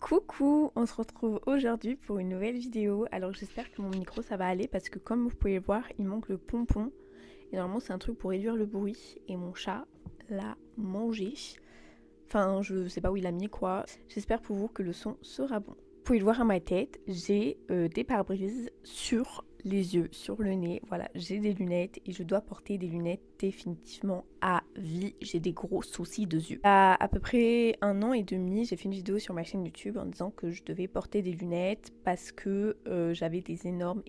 Coucou, on se retrouve aujourd'hui pour une nouvelle vidéo. Alors j'espère que mon micro ça va aller parce que comme vous pouvez le voir, il manque le pompon. Et normalement c'est un truc pour réduire le bruit et mon chat l'a mangé. Enfin je sais pas où il a mis quoi. J'espère pour vous que le son sera bon. Vous pouvez le voir à ma tête, j'ai des pare-brises sur les yeux, sur le nez. Voilà, j'ai des lunettes et je dois porter des lunettes définitivement à vie. J'ai des gros soucis de yeux. À peu près 1 an et demi, j'ai fait une vidéo sur ma chaîne YouTube en disant que je devais porter des lunettes parce que j'avais des énormes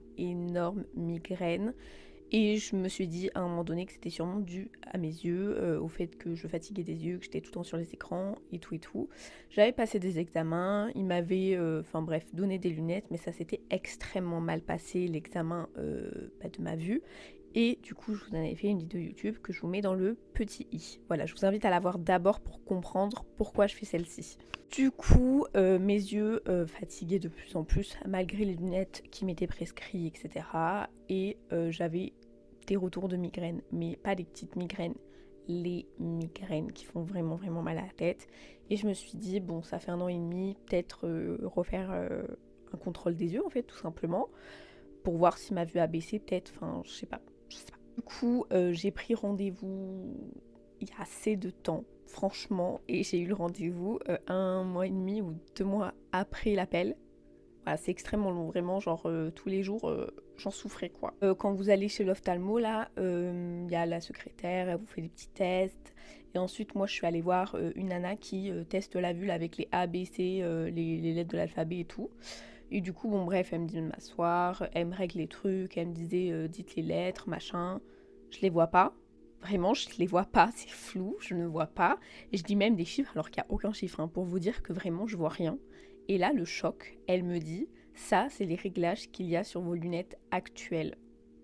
migraines. Et je me suis dit à un moment donné que c'était sûrement dû à mes yeux, au fait que je fatiguais des yeux, que j'étais tout le temps sur les écrans et tout et tout. J'avais passé des examens, ils m'avaient, enfin bref, donné des lunettes, mais ça s'était extrêmement mal passé, l'examen de ma vue. Et du coup, je vous en avais fait une vidéo YouTube que je vous mets dans le petit i. Voilà, je vous invite à la voir d'abord pour comprendre pourquoi je fais celle-ci. Du coup, mes yeux fatiguaient de plus en plus, malgré les lunettes qui m'étaient prescrites, etc. Et j'avais des retours de migraines, mais pas des petites migraines, les migraines qui font vraiment mal à la tête. Et je me suis dit, bon, ça fait 1 an et demi, peut-être refaire un contrôle des yeux, en fait, tout simplement, pour voir si ma vue a baissé, peut-être, enfin, je sais pas. Du coup, j'ai pris rendez-vous il y a assez de temps, franchement, et j'ai eu le rendez-vous 1 mois et demi ou 2 mois après l'appel. Voilà, c'est extrêmement long, vraiment, genre tous les jours, j'en souffrais quoi. Quand vous allez chez l'ophtalmo, là, il y a la secrétaire, elle vous fait des petits tests. Et ensuite, moi, je suis allée voir une nana qui teste la vue là, avec les A, B, C, les lettres de l'alphabet et tout. Et du coup, bon, bref, elle me dit de m'asseoir, elle me règle les trucs, elle me disait dites les lettres, machin. Je les vois pas. Vraiment, je les vois pas, c'est flou, je ne vois pas. Et je dis même des chiffres alors qu'il n'y a aucun chiffre, hein, pour vous dire que vraiment, je vois rien. Et là, le choc, elle me dit, ça, c'est les réglages qu'il y a sur vos lunettes actuelles.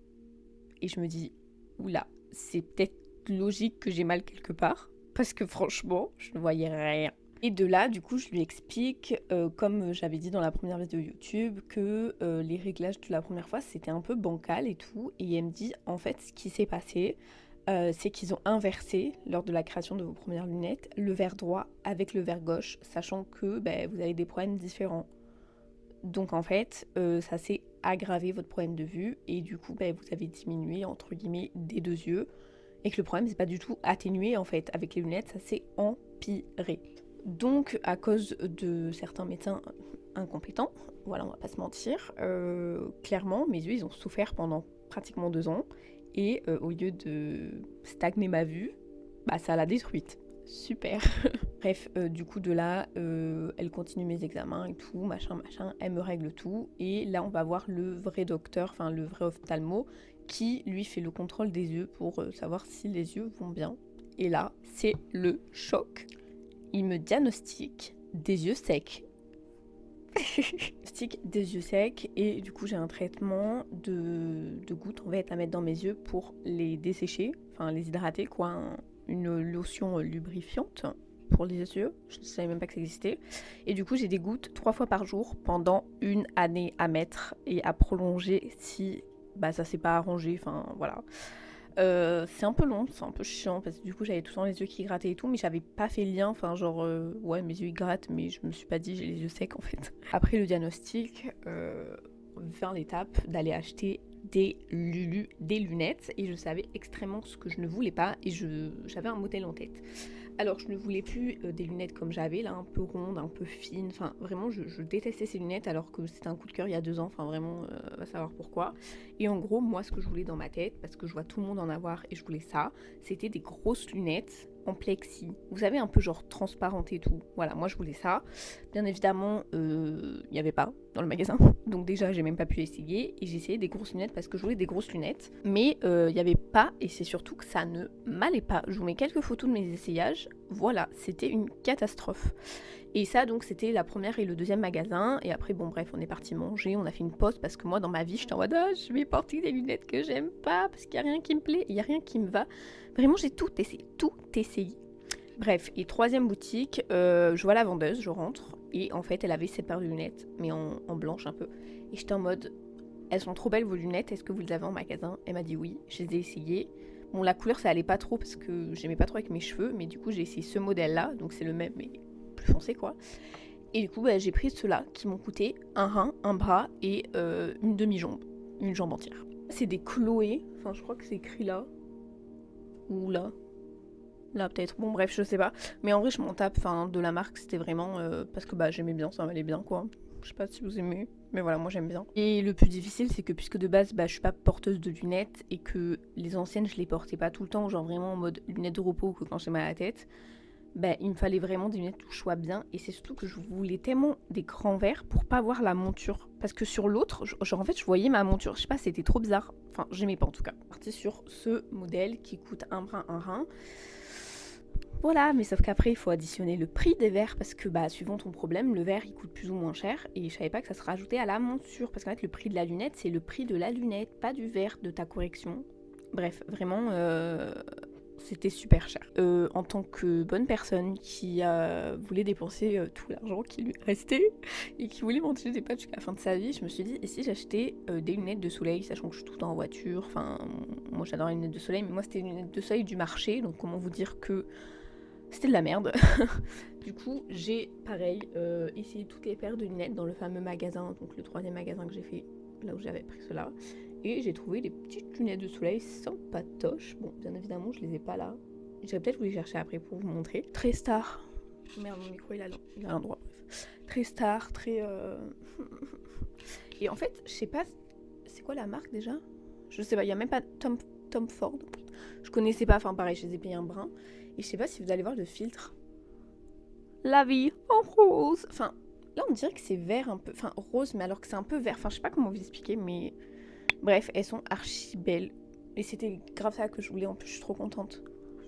Et je me dis, oula, c'est peut-être logique que j'ai mal quelque part, parce que franchement, je ne voyais rien. Et de là, du coup, je lui explique, comme j'avais dit dans la première vidéo YouTube, que les réglages de la première fois, c'était un peu bancal et tout. Et elle me dit, en fait, ce qui s'est passé, c'est qu'ils ont inversé, lors de la création de vos premières lunettes, le verre droit avec le verre gauche, sachant que vous avez des problèmes différents. Donc en fait, ça s'est aggravé votre problème de vue, et du coup, vous avez diminué, entre guillemets, des deux yeux, et que le problème, c'est pas du tout atténué, en fait. Avec les lunettes, ça s'est empiré. Donc, à cause de certains médecins incompétents, voilà, on va pas se mentir, clairement, mes yeux, ils ont souffert pendant pratiquement 2 ans. Et au lieu de stagner ma vue, ça l'a détruite. Super. Bref, du coup de là, elle continue mes examens et tout, machin, elle me règle tout. Et là, on va voir le vrai docteur, enfin le vrai ophtalmo, qui lui fait le contrôle des yeux pour savoir si les yeux vont bien. Et là, c'est le choc. Il me diagnostique des yeux secs. Stick des yeux secs, et du coup j'ai un traitement de gouttes en fait à mettre dans mes yeux pour les dessécher, enfin les hydrater quoi, une lotion lubrifiante pour les yeux, je ne savais même pas que ça existait. Et du coup j'ai des gouttes 3 fois par jour pendant 1 année à mettre et à prolonger si ça s'est pas arrangé, enfin voilà. C'est un peu long, c'est un peu chiant parce que du coup j'avais tout le temps les yeux qui grattaient et tout, mais j'avais pas fait le lien, enfin genre ouais mes yeux ils grattent, mais je me suis pas dit j'ai les yeux secs en fait. Après le diagnostic, vint l'étape d'aller acheter des lunettes, et je savais extrêmement ce que je ne voulais pas, et j'avais un modèle en tête. Alors je ne voulais plus des lunettes comme j'avais là, un peu rondes, un peu fines, enfin vraiment je détestais ces lunettes alors que c'était un coup de cœur il y a 2 ans, enfin vraiment va savoir pourquoi. Et en gros moi ce que je voulais dans ma tête, parce que je vois tout le monde en avoir et je voulais ça, c'était des grosses lunettes en plexi, vous savez un peu genre transparente et tout, voilà moi je voulais ça. Bien évidemment il n'y avait pas dans le magasin, donc déjà j'ai même pas pu essayer, et j'ai essayé des grosses lunettes parce que je voulais des grosses lunettes, mais il n'y avait pas, et c'est surtout que ça ne m'allait pas. Je vous mets quelques photos de mes essayages, voilà, c'était une catastrophe. Et ça donc c'était la première et le deuxième magasin, et après bon bref on est parti manger, on a fait une pause parce que moi dans ma vie j'étais en mode je vais porter des lunettes que j'aime pas parce qu'il n'y a rien qui me plaît, il n'y a rien qui me va, vraiment j'ai tout essayé. Bref, et troisième boutique, je vois la vendeuse, je rentre, et en fait elle avait cette paire de lunettes, mais en blanche un peu, et j'étais en mode elles sont trop belles vos lunettes, est-ce que vous les avez en magasin? Elle m'a dit oui, je les ai essayées. Bon la couleur ça allait pas trop parce que j'aimais pas trop avec mes cheveux, mais du coup j'ai essayé ce modèle là, donc c'est le même mais plus foncé quoi. Et du coup, bah, j'ai pris ceux-là qui m'ont coûté un rein, un bras et une demi-jambe, une jambe entière. C'est des Chloé, enfin je crois que c'est écrit là, ou là. Là peut-être, bon bref je sais pas. Mais en vrai je m'en tape, enfin de la marque c'était vraiment parce que bah j'aimais bien, ça m'allait bien quoi. Je sais pas si vous aimez, mais voilà moi j'aime bien. Et le plus difficile c'est que puisque de base bah je suis pas porteuse de lunettes et que les anciennes je les portais pas tout le temps, genre vraiment en mode lunettes de repos que quand j'ai mal à la tête, bah il me fallait vraiment des lunettes où je vois bien. Et c'est surtout que je voulais tellement des grands verres pour pas voir la monture. Parce que sur l'autre, genre en fait je voyais ma monture, je sais pas c'était trop bizarre. Enfin j'aimais pas en tout cas. Parti sur ce modèle qui coûte un brin, un rein. Voilà, mais sauf qu'après il faut additionner le prix des verres parce que bah suivant ton problème, le verre il coûte plus ou moins cher et je savais pas que ça se rajoutait à la monture parce qu'en fait le prix de la lunette c'est le prix de la lunette, pas du verre de ta correction. Bref, vraiment c'était super cher. En tant que bonne personne qui voulait dépenser tout l'argent qui lui restait et qui voulait manger des pâtes jusqu'à la fin de sa vie, je me suis dit et si j'achetais des lunettes de soleil, sachant que je suis tout le temps en voiture, enfin moi j'adore les lunettes de soleil, mais moi c'était les lunettes de soleil du marché, donc comment vous dire que c'était de la merde. Du coup, j'ai pareil essayé toutes les paires de lunettes dans le fameux magasin, donc le 3e magasin que j'ai fait, là où j'avais pris cela. Et j'ai trouvé des petites lunettes de soleil sympatoches. Bon, bien évidemment, je les ai pas là. J'aurais peut-être voulu les chercher après pour vous montrer. Très star. Merde, mon micro il a un droit. Très star, très. Et en fait, je sais pas. C'est quoi la marque déjà? Je sais pas, il y a même pas Tom Ford. Je connaissais pas, enfin pareil, je les ai payés un brin. Et je sais pas si vous allez voir le filtre. La vie en rose. Enfin, là on dirait que c'est vert un peu. Enfin, rose, mais alors que c'est un peu vert. Enfin, je sais pas comment vous expliquer, mais. Bref, elles sont archi belles. Et c'était grave ça que je voulais, en plus, je suis trop contente.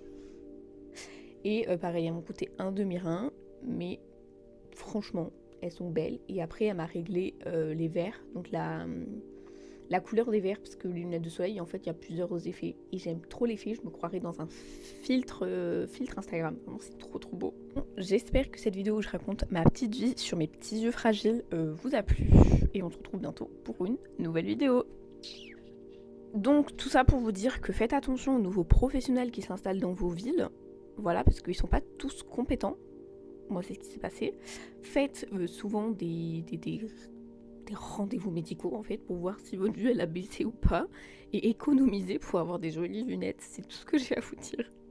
Et pareil, elles m'ont coûté un demi-rein, mais franchement, elles sont belles. Et après, elle m'a réglé les verres, donc la couleur des verres, parce que les lunettes de soleil, en fait, il y a plusieurs effets. Et j'aime trop l'effet, je me croirais dans un filtre Instagram. Vraiment, c'est trop trop beau. Bon, j'espère que cette vidéo où je raconte ma petite vie sur mes petits yeux fragiles vous a plu. Et on se retrouve bientôt pour une nouvelle vidéo. Donc tout ça pour vous dire que faites attention aux nouveaux professionnels qui s'installent dans vos villes. Voilà, parce qu'ils sont pas tous compétents. Moi, c'est ce qui s'est passé. Faites souvent des rendez-vous médicaux en fait pour voir si votre vue elle a baissé ou pas et économiser pour avoir des jolies lunettes. C'est tout ce que j'ai à vous dire.